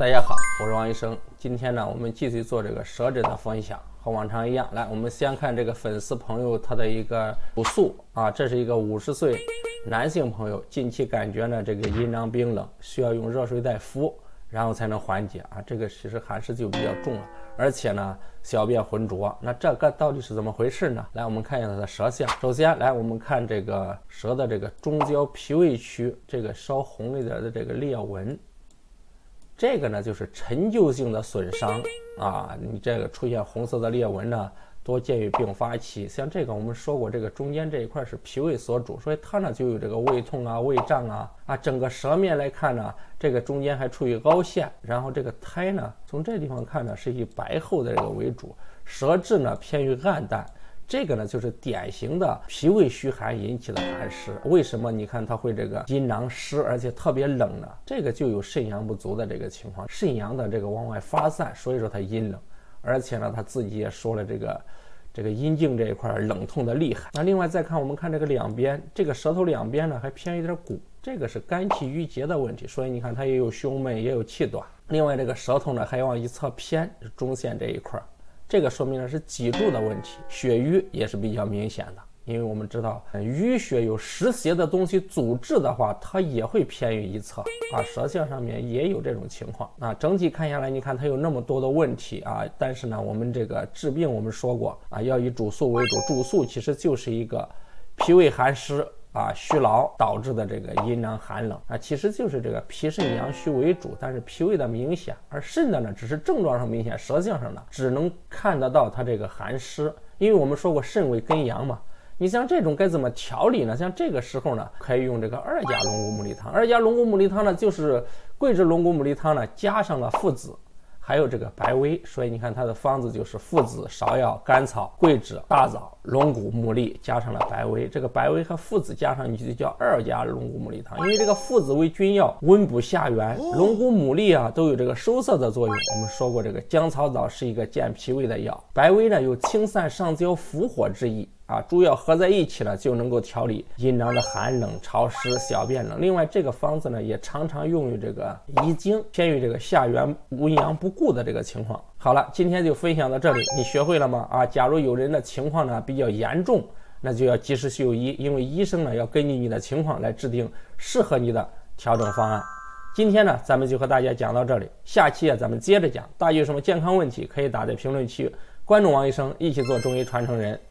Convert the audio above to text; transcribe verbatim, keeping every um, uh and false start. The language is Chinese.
大家好，我是王医生。今天呢，我们继续做这个舌诊的分享，和往常一样。来，我们先看这个粉丝朋友他的一个主诉啊，这是一个五十岁男性朋友，近期感觉呢这个阴囊冰冷，需要用热水袋敷，然后才能缓解啊。这个其实寒湿就比较重了，而且呢小便浑浊。那这个到底是怎么回事呢？来，我们看一下他的舌象。首先来，我们看这个舌的这个中焦脾胃区这个稍红一点的这个裂纹。这个呢就是陈旧性的损伤啊，你这个出现红色的裂纹呢，多见于并发期。像这个我们说过，这个中间这一块是脾胃所主，所以它呢就有这个胃痛啊、胃胀啊啊。整个舌面来看呢，这个中间还处于凹陷，然后这个苔呢，从这地方看呢是以白厚的这个为主，舌质呢偏于暗淡。这个呢就是典型的脾胃虚寒引起的寒湿。为什么你看它会这个阴囊湿而且特别冷呢？这个就有肾阳不足的这个情况，肾阳的这个往外发散，所以说它阴冷。而且呢他自己也说了，这个这个阴茎这一块冷痛的厉害。那另外再看，我们看这个两边，这个舌头两边呢还偏一点鼓，这个是肝气郁结的问题，所以你看它也有胸闷也有气短。另外这个舌头呢还往一侧偏，中线这一块，这个说明呢是脊柱的问题，血瘀也是比较明显的。因为我们知道淤血有湿邪的东西阻滞的话，它也会偏于一侧啊，舌象上面也有这种情况啊。整体看下来，你看它有那么多的问题啊，但是呢我们这个治病我们说过啊，要以主诉为主，主诉其实就是一个脾胃寒湿啊虚劳导致的这个阴囊寒冷啊，其实就是这个脾肾阳虚为主，但是脾胃的明显，而肾的呢只是症状上明显，舌象上呢只能看得到它这个寒湿。因为我们说过肾为根阳嘛，你像这种该怎么调理呢？像这个时候呢可以用这个二价龙骨牡蛎汤。二价龙骨牡蛎汤呢就是桂枝龙骨牡蛎汤呢加上了附子还有这个白薇，所以你看它的方子就是附子、芍药、甘草、桂枝、大枣、龙骨、牡蛎加上了白薇。这个白薇和附子加上去就叫二价龙骨牡蛎汤。因为这个附子为君药，温补下元，龙骨、牡蛎啊都有这个收涩的作用。我们说过，这个姜草枣是一个健脾胃的药，白薇呢有清散上焦伏火之意啊，诸药合在一起呢，就能够调理阴囊的寒冷、潮湿、小便冷。另外，这个方子呢，也常常用于这个遗精，偏于这个下元温阳不顾的这个情况。好了，今天就分享到这里，你学会了吗？啊，假如有人的情况呢比较严重，那就要及时就医，因为医生呢要根据你的情况来制定适合你的调整方案。今天呢，咱们就和大家讲到这里，下期啊，咱们接着讲。大家有什么健康问题，可以打在评论区，关注王医生，一起做中医传承人。